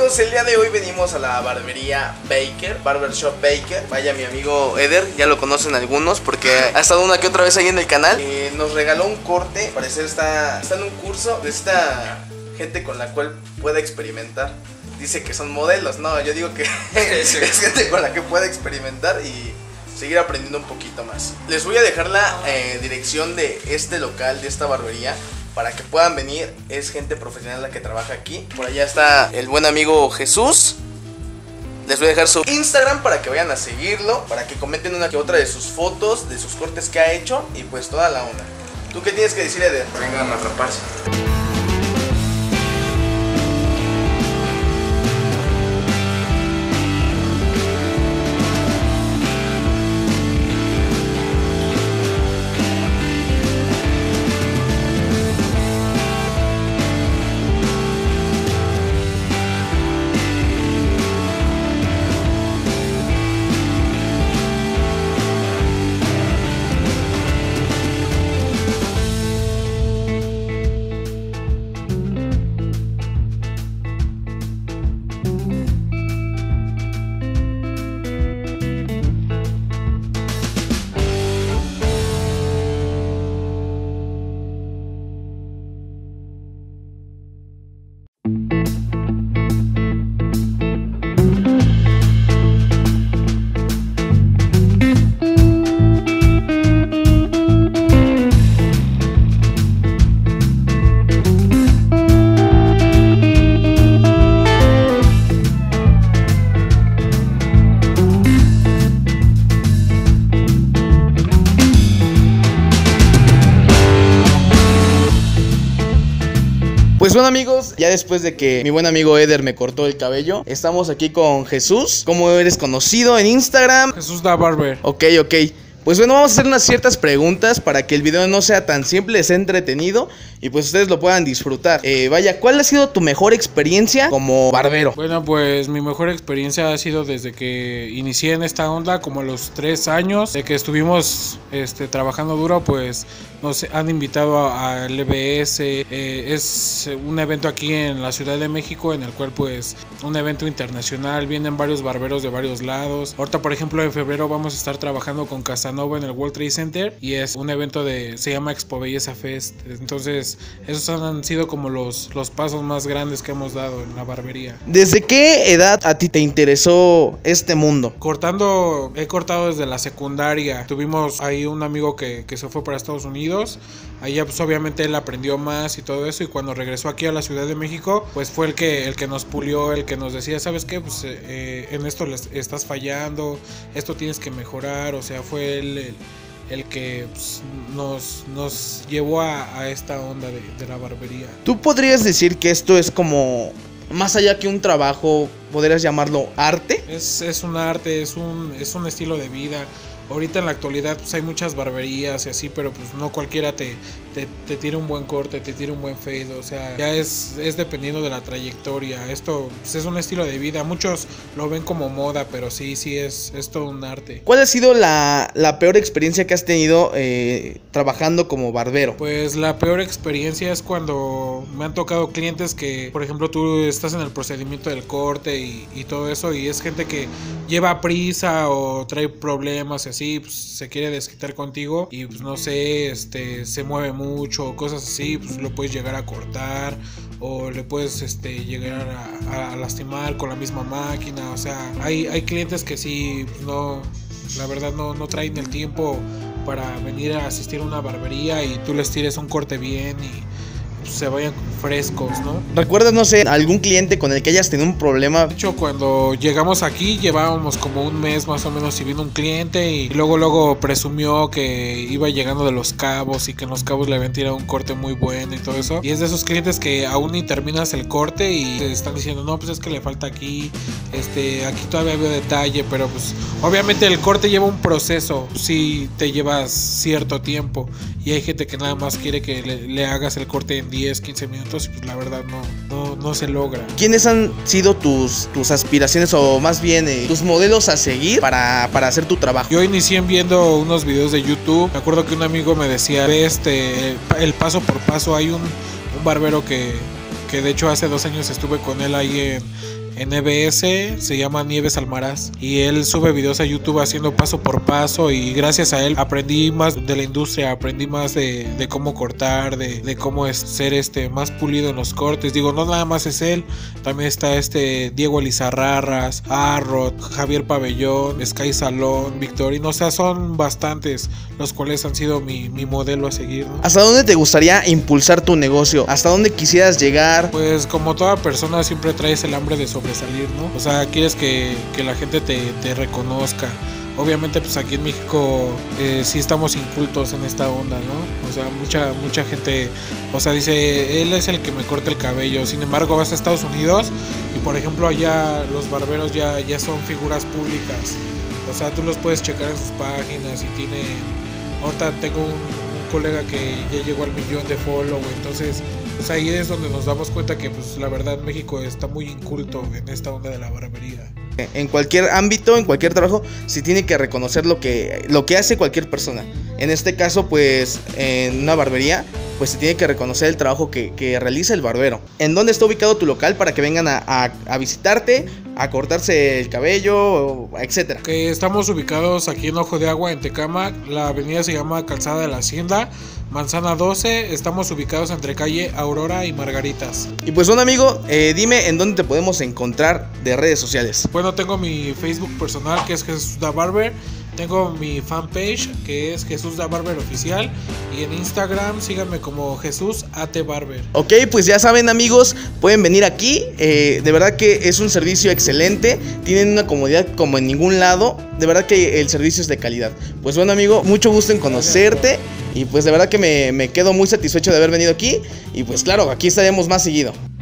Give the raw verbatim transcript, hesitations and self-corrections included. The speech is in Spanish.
amigos, el día de hoy venimos a la barbería Baker, Barbershop Baker. Vaya, mi amigo Eder, ya lo conocen algunos porque ha estado una que otra vez ahí en el canal. eh, Nos regaló un corte, al parecer está, está en un curso de esta gente con la cual pueda experimentar. Dice que son modelos, no, yo digo que es gente con la que pueda experimentar y seguir aprendiendo un poquito más. Les voy a dejar la eh, dirección de este local, de esta barbería, para que puedan venir. Es gente profesional la que trabaja aquí. Por allá está el buen amigo Jesús. Les voy a dejar su Instagram para que vayan a seguirlo, para que comenten una que otra de sus fotos, de sus cortes que ha hecho y pues toda la onda. ¿Tú qué tienes que decir, Eder? Vengan a raparse. Pues bueno, amigos, ya después de que mi buen amigo Eder me cortó el cabello, estamos aquí con Jesús. ¿Cómo eres conocido en Instagram? Jesús Da Barber. Ok, ok. Pues bueno, vamos a hacer unas ciertas preguntas para que el video no sea tan simple, sea entretenido y pues ustedes lo puedan disfrutar. Eh, vaya, ¿cuál ha sido tu mejor experiencia como barbero? Bueno, pues mi mejor experiencia ha sido desde que inicié en esta onda, como a los tres años, de que estuvimos este, trabajando duro, pues nos han invitado a, a L B S. Eh, es un evento aquí en la Ciudad de México, en el cual pues un evento internacional, vienen varios barberos de varios lados. Ahorita, por ejemplo, en febrero vamos a estar trabajando con Casanova en el World Trade Center y es un evento de, se llama Expo Belleza Fest. Entonces esos han sido como los, los pasos más grandes que hemos dado en la barbería. ¿Desde qué edad a ti te interesó este mundo? Cortando, he cortado desde la secundaria. Tuvimos ahí un amigo que, que se fue para Estados Unidos. Allá pues obviamente él aprendió más y todo eso, y cuando regresó aquí a la Ciudad de México pues fue el que, el que nos pulió, el que nos decía, ¿sabes qué? Pues eh, en esto les estás fallando, esto tienes que mejorar. O sea, fue él el, el que pues, nos, nos llevó a, a esta onda de, de la barbería. ¿Tú podrías decir que esto es como, más allá que un trabajo, podrías llamarlo arte? Es, es un arte, es un, es un estilo de vida. Ahorita en la actualidad pues hay muchas barberías y así, pero pues no cualquiera te, te, te tira un buen corte, te tira un buen fade. O sea, ya es, es dependiendo de la trayectoria. Esto pues, es un estilo de vida. Muchos lo ven como moda, pero sí, sí es, es todo un arte. ¿Cuál ha sido la, la peor experiencia que has tenido eh, trabajando como barbero? Pues la peor experiencia es cuando me han tocado clientes que, por ejemplo, tú estás en el procedimiento del corte y, y todo eso, y es gente que lleva prisa o trae problemas y así, pues se quiere desquitar contigo y pues no sé, este se mueve mucho o cosas así, pues lo puedes llegar a cortar o le puedes este llegar a, a lastimar con la misma máquina. O sea, hay, hay clientes que sí, pues no, la verdad no, no traen el tiempo para venir a asistir a una barbería y tú les tires un corte bien y pues, se vayan frescos, ¿no? ¿Recuerdas, no sé, algún cliente con el que hayas tenido un problema? De hecho, cuando llegamos aquí llevábamos como un mes más o menos y vino un cliente y luego luego presumió que iba llegando de Los Cabos y que en Los Cabos le habían tirado un corte muy bueno y todo eso. Y es de esos clientes que aún ni terminas el corte y te están diciendo, no, pues es que le falta aquí, este, aquí todavía veo detalle, pero pues obviamente el corte lleva un proceso, sí te llevas cierto tiempo y hay gente que nada más quiere que le, le hagas el corte en diez, quince minutos y pues la verdad no, no, no se logra. ¿Quiénes han sido tus, tus aspiraciones o más bien eh, tus modelos a seguir para, para hacer tu trabajo? Yo inicié viendo unos videos de YouTube. Me acuerdo que un amigo me decía, ve este, el paso por paso. Hay un, un barbero que, que de hecho hace dos años estuve con él ahí en, en E B S, se llama Nieves Almaraz, y él sube videos a YouTube haciendo paso por paso, y gracias a él aprendí más de la industria, aprendí más de, de cómo cortar, de, de cómo es ser este más pulido en los cortes. Digo, no nada más es él, también está este Diego Elizarrarras, Arrot, Javier Pabellón, Sky Salón, Victorino, o sea, son bastantes los cuales han sido mi, mi modelo a seguir, ¿no? ¿Hasta dónde te gustaría impulsar tu negocio? ¿Hasta dónde quisieras llegar? Pues como toda persona siempre traes el hambre de sobresalir, ¿no? O sea, quieres que, que la gente te, te reconozca. Obviamente pues aquí en México eh, sí estamos incultos en esta onda, ¿no? O sea, mucha mucha gente, o sea, dice, él es el que me corta el cabello. Sin embargo, vas a Estados Unidos y por ejemplo allá los barberos ya, ya son figuras públicas. O sea, tú los puedes checar en sus páginas y tiene... Ahorita tengo un, un colega que ya llegó al millón de follow, entonces pues ahí es donde nos damos cuenta que pues la verdad México está muy inculto en esta onda de la barbería. En cualquier ámbito, en cualquier trabajo, se tiene que reconocer lo que, lo que hace cualquier persona. En este caso, pues, en una barbería, pues se tiene que reconocer el trabajo que, que realiza el barbero. ¿En dónde está ubicado tu local para que vengan a, a, a visitarte, a cortarse el cabello, etcétera? Que estamos ubicados aquí en Ojo de Agua, en Tecámac. La avenida se llama Calzada de la Hacienda, Manzana doce. Estamos ubicados entre calle Aurora y Margaritas. Y pues bueno, amigo, eh, dime en dónde te podemos encontrar de redes sociales. Bueno, tengo mi Facebook personal, que es Jesús Da Barber. Tengo mi fanpage, que es Jesús Da Barber Oficial. Y en Instagram síganme como Jesús A T Barber. Ok, pues ya saben, amigos, pueden venir aquí. eh, De verdad que es un servicio excelente. Tienen una comodidad como en ningún lado. De verdad que el servicio es de calidad. Pues bueno, amigo, mucho gusto en conocerte. Y pues de verdad que me, me quedo muy satisfecho de haber venido aquí. Y pues claro, aquí estaremos más seguido.